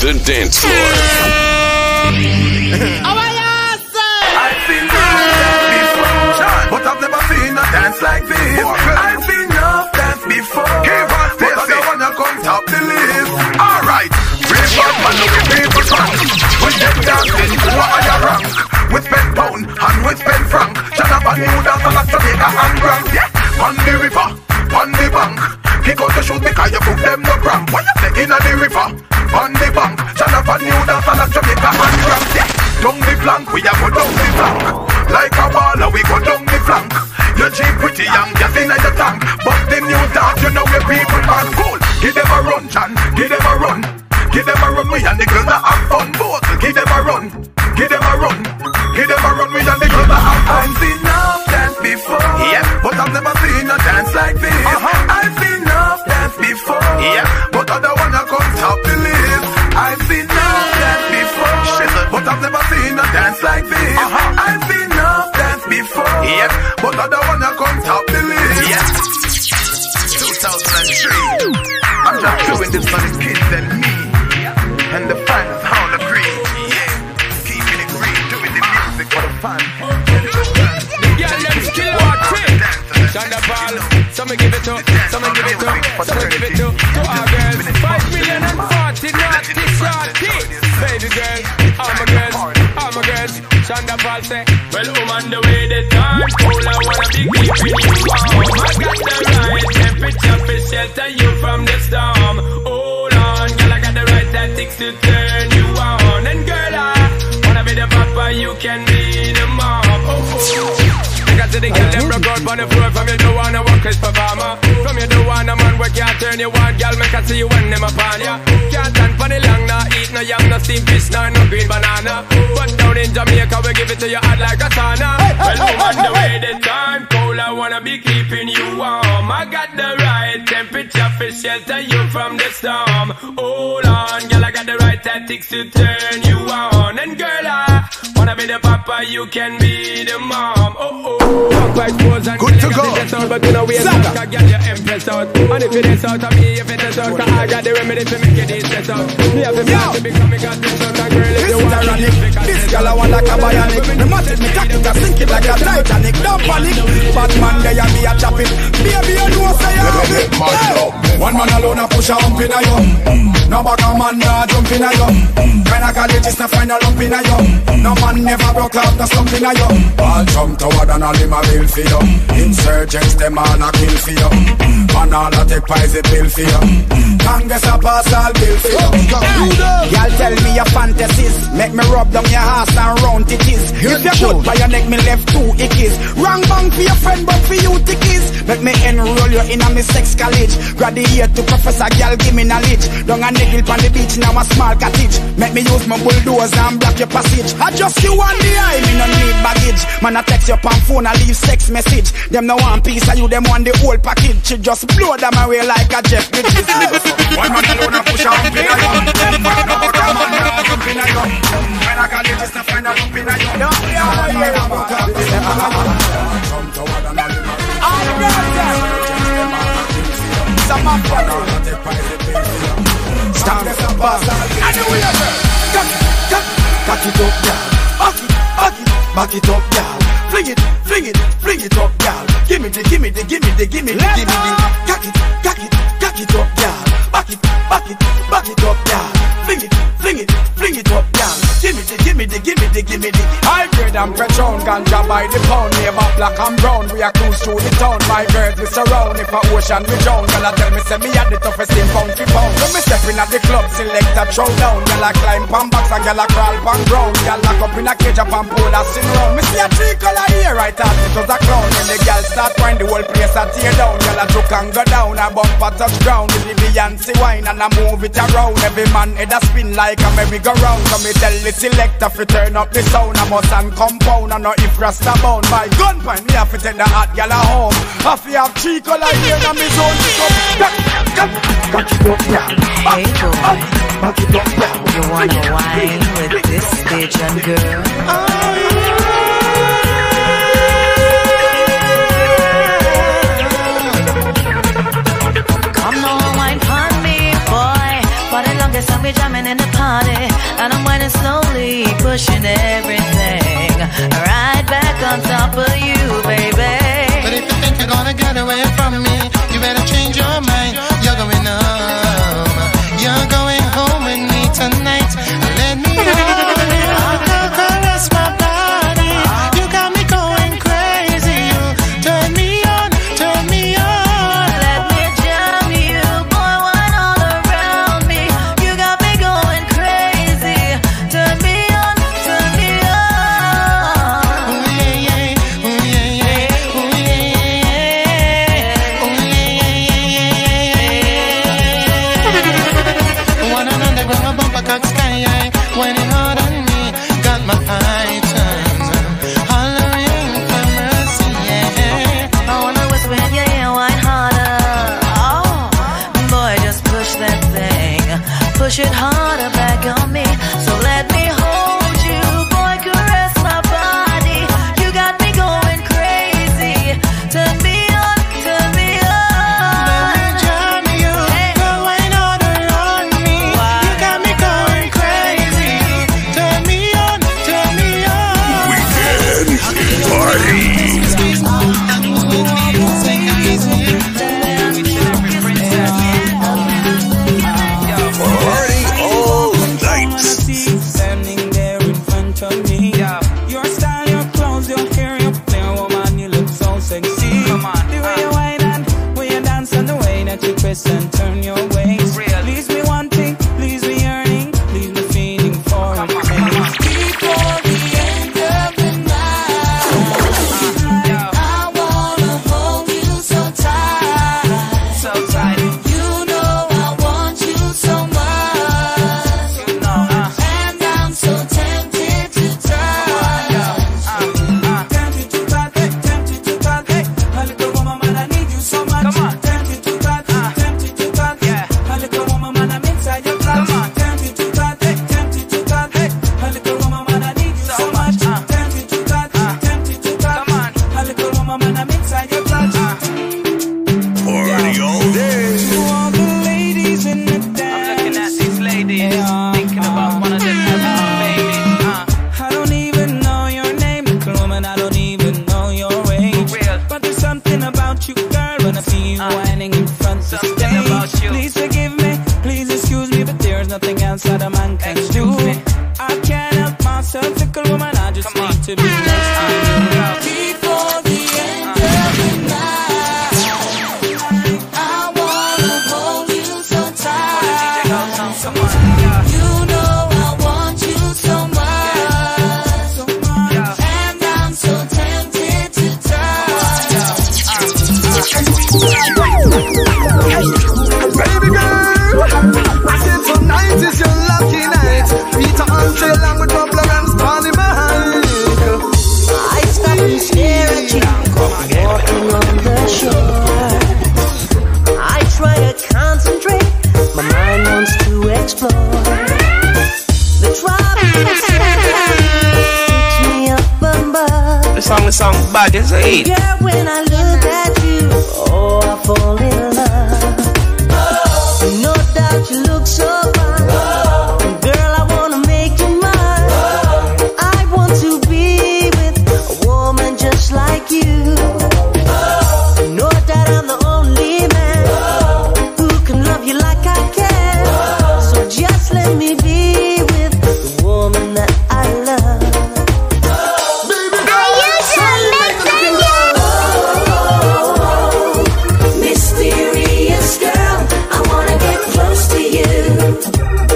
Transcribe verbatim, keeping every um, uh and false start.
the dance floor. I've seen dance before, but I've never seen a dance like this. I've seen enough dance before, but I don't wanna come top the list. Alright, real bad man, look at people drunk. When them dancing, what are you rank? With spend pound and with spend franc. Jonathan New dance on a Jamaica and Grand. Yeah, on the river, on the bank. Kick out the shoes because you put them no cramp. What you say in the river, on the bank. Jonathan New dance on a Jamaica and Grand. Yeah, down the flank, we a go down the flank. Like a baller, we go down the flank. You cheap pretty young, just in your tank. But the new dance, you know where people are cool. Give them a run, John, give them a run. Give them a run, we and the girls that have fun. Both, give them a run, give them a run. Give them a run, we and the girls that have fun. I've seen enough dance before, yeah, but I've never seen a dance like this. Uh-huh. I've seen enough dance before, yeah, but I don't wanna come top the list. I've seen enough dance before, but I've never seen a dance like this. Uh-huh. I've seen enough dance before, yeah, but I don't wanna come top the list. Yeah, two thousand three, I'm just doing this for the kids and me, and the fans all agree. Yeah, keeping it real, doing the music for the fans. Yeah, let's kill our team. Thunderball, some give it to, some give it to, some give it to, to our girls. Five million and forty, not this shorty. Baby girl, all my girls, all my girls. Thunderball say, well, I'm on the way the time. All I wanna be keeping you warm. I got the right temperature for shelter you from the storm. Hold on, girl, I got the right tactics to turn you on. And girl, I wanna be the papa, you can be the mom. Oh, oh. Because the girl them broke out on the floor. From you don't wanna work as performer. From you don't wanna man work can't turn you on. Girl make I see you when them upon ya. Can't stand for the long, nah eat no yam, no steamed fish, nah no green banana. But down in Jamaica we give it to you hot like a sauna. Well, I'm on the way the time cold, I wanna be keeping you warm. I got the right temperature for shelter you from the storm. Hold on, girl, I got the right tactics to turn you on. And girl, I wanna be the papa, you can be the mom. Oh oh. Good to go. But you know we are not gonna get your empress out. And if it is out of me, if it is out, cause I got the remedy to make it easy out. Me have to be to become a god, this out, and girl, if you want to run. This girl I want like a bionic. Me match me tactic, I sink it like a Titanic. Don't panic, Batman there and me a chop it. Baby, you know say you have it. One man alone a push a hump in a yum. No back a man nah jump in a yum. Kinda college is to find a lump in a yum. No man never broke out the slump in a yum. All jump toward and all him a bill for you. Insurgents them all a kill for you. Man all a take pies a bill for you. Congress a pass all bill for you. Y'all tell me your fantasies. Make me rub down your ass and round it is. If you put by your neck me left two ickies. Wrong bang for your friend but for you tickies. Make me enroll you in a me sex college. Graduate to professor, girl give me knowledge. Down a niggle on the beach now a small cottage. Make me use my bulldozer and block your passage. I just you on the eye, me no need baggage. Man I text your pan phone, I leave sex message. Them no one piece of you, them want the whole package. She just blow them away like a jet bridges. One man alone a push a hump in a yum. One man a jump in a yum. When I call it just to find a lump in a yum. No, yeah, yeah, all some of them stand up, I know we are Cock it, cock it, cock it up, y'all. Back it, back it, back it up, y'all. Fling it, fling it, fling it up, y'all. Give me the, give me the, give me the, give me the, give me the. Cock it, cock it, cock it up, y'all. Back it, back it, back it up, y'all. Fling it, fling it, fling it up, y'all. Give me the, give me the, give me the, give me the. Hybrid and Patron, ganja by the pound. Neighbor black and brown, we are cruise through the town. My birds we surround, if a ocean we drown. Y'all tell me say me had the toughest in pound for pound. So me stepping at the club, select a throw down. Y'all climb pan box and y'all crawl pan ground. Y'all lock up in a cage up and pull a sing round. Me see a tree color here, right out it was a clown. When the girl start wine, the whole place a tear down. Y'all a took and go down, a bumper touch ground. With the Beyonce wine and I move it around. Every man head a spin like a merry-go-round. So me tell the selector fi turn up the sound. I must and compound and no if rasta bound. My gun point me have to take the hot gal a home. I fi have three color here in me zone. Back it up, yeah. Hey boy, back it up, yeah. You wanna wine with this bitch and girl? Come on, wine for me, boy. For the longest I'm me jamming in the party, and I'm whining slowly, pushing everything right back on top of you, baby. But if you think you're gonna get away from me, you better change your mind. You're going home. You're going home with me tonight. Let me hold you, caress my body. You got me going crazy. You turn me on, turn me on. Let me jam you, boy, wine all around me. You got me going crazy. Turn me on, turn me on. Ooh yeah yeah, ooh yeah yeah, ooh yeah yeah, ooh yeah yeah yeah. One another grab a bumper cock sky high, whining hard on me, got my items hollering for mercy. Yeah, I wanna whisper in your ear, wine harder. Oh, boy, just push that thing, push it harder back on me. So let me hold you, boy, caress my body. You got me going crazy. Turn me on, turn me let me on. jam you, go wine all around me. You got me going crazy. Turn me on, turn me on. Weekend party. Party all night. Standing there in front of me. Your style, your clothes, your hair, your flair, woman, you look so sexy. Come on, the way you whine and way you dance and the way that you twist and turn your waist. Leaves me wanting, leaves me yearning, leaves me feeling for a taste. Before the end of the night, I wanna hold you so tight, so tight. You know I want you so much, you know, and I'm so tempted to try. Tempted to touch, tempted to touch, a little woman, man, I need you so much. Tempted to touch, tempted to touch, a little woman, man, I'm inside your clutch. Tempted to touch, tempted to touch, a little woman, man, I need you so much. Tempted to touch, tempted to touch, a little woman, man, I'm inside your clutch. Party all day. To all the ladies in the dance, I'm looking at these ladies, thinking about one of them having a baby. I don't even know your name, little woman, I don't even know your age. But there's something about you, girl, when I see you whining in front of the stage. Please forgive me, please excuse me, but there's nothing else that a man can do. I can't help myself, little woman, I just need to be next to you. Before the end of the night, I wanna hold you so tight. You know I want you so much, and I'm so tempted to touch. Baby girl, I said tonight is your lucky night. Peter Andre along with Bubble and Spawny Mike. I stop and stare at you, walking on the shore. I try to concentrate, my mind wants to explore. The tropical sunlight takes me up above. The song is song bad, is it? Girl, when I look at you, oh, I fall in love. No doubt you look so fine. Girl, I wanna make you mine. I want to be with a woman just like you. No doubt I'm the only man who can love you like I can. So just let me be with the woman that I love. Mysterious girl, I wanna get close to you.